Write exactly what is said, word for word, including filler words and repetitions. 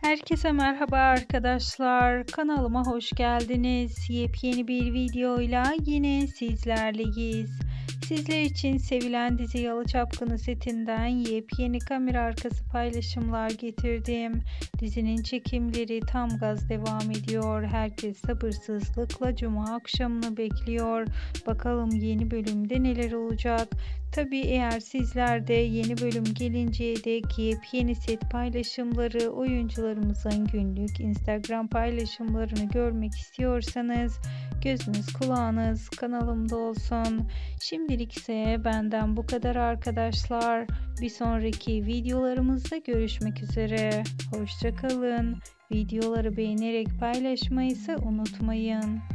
Herkese merhaba arkadaşlar. Kanalıma hoş geldiniz. Yepyeni bir videoyla yine sizlerleyiz. Sizler için sevilen dizi Yalı Çapkını setinden yepyeni kamera arkası paylaşımlar getirdim. Dizinin çekimleri tam gaz devam ediyor. Herkes sabırsızlıkla cuma akşamını bekliyor. Bakalım yeni bölümde neler olacak? Tabii eğer sizler de yeni bölüm gelinceye dek yepyeni set paylaşımları, oyuncularımızın günlük Instagram paylaşımlarını görmek istiyorsanız gözünüz kulağınız kanalımda olsun. Şimdilik ise benden bu kadar arkadaşlar. Bir sonraki videolarımızda görüşmek üzere. Hoşça kalın. Videoları beğenerek paylaşmayı ise unutmayın.